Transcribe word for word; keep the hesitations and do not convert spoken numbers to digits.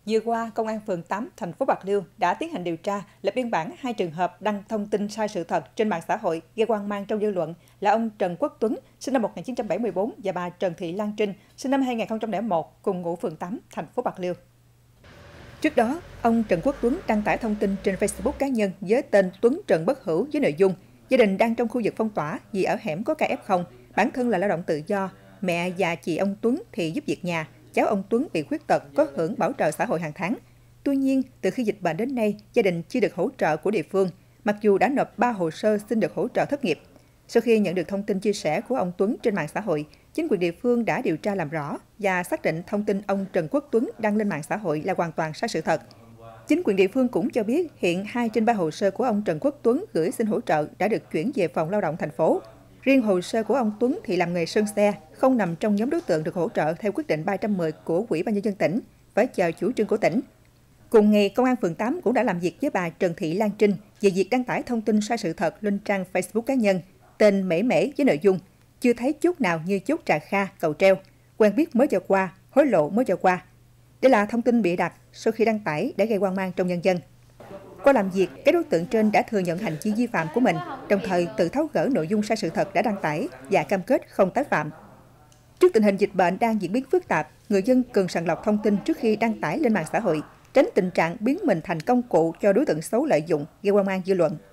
Vừa qua, Công an phường tám, thành phố Bạc Liêu đã tiến hành điều tra, lập biên bản hai trường hợp đăng thông tin sai sự thật trên mạng xã hội gây hoang mang trong dư luận là ông Trần Quốc Tuấn, sinh năm một nghìn chín trăm bảy mươi tư và bà Trần Thị Lan Trinh, sinh năm hai nghìn không trăm lẻ một, cùng ngụ phường tám, thành phố Bạc Liêu. Trước đó, ông Trần Quốc Tuấn đăng tải thông tin trên Facebook cá nhân với tên Tuấn Trần Bất Hữu với nội dung gia đình đang trong khu vực phong tỏa vì ở hẻm có ca ép không, bản thân là lao động tự do, mẹ và chị ông Tuấn thì giúp việc nhà. Cháu ông Tuấn bị khuyết tật có hưởng bảo trợ xã hội hàng tháng. Tuy nhiên, từ khi dịch bệnh đến nay, gia đình chưa được hỗ trợ của địa phương, mặc dù đã nộp ba hồ sơ xin được hỗ trợ thất nghiệp. Sau khi nhận được thông tin chia sẻ của ông Tuấn trên mạng xã hội, chính quyền địa phương đã điều tra làm rõ và xác định thông tin ông Trần Quốc Tuấn đăng lên mạng xã hội là hoàn toàn sai sự thật. Chính quyền địa phương cũng cho biết hiện hai trên ba hồ sơ của ông Trần Quốc Tuấn gửi xin hỗ trợ đã được chuyển về phòng lao động thành phố. Riêng hồ sơ của ông Tuấn thì làm nghề sơn xe, không nằm trong nhóm đối tượng được hỗ trợ theo quyết định ba trăm mười của Ủy ban Nhân dân tỉnh, phải chờ chủ trương của tỉnh. Cùng ngày, Công an phường tám cũng đã làm việc với bà Trần Thị Lan Trinh về việc đăng tải thông tin sai sự thật lên trang Facebook cá nhân, tên Mễ Mễ với nội dung chưa thấy chút nào như chốt Trà Kha, cầu treo, quen biết mới cho qua, hối lộ mới cho qua. Đây là thông tin bịa đặt sau khi đăng tải để gây hoang mang trong nhân dân. Qua làm việc, các đối tượng trên đã thừa nhận hành vi vi phạm của mình, đồng thời tự tháo gỡ nội dung sai sự thật đã đăng tải và cam kết không tái phạm. Trước tình hình dịch bệnh đang diễn biến phức tạp, người dân cần sàng lọc thông tin trước khi đăng tải lên mạng xã hội, tránh tình trạng biến mình thành công cụ cho đối tượng xấu lợi dụng, gây hoang mang dư luận.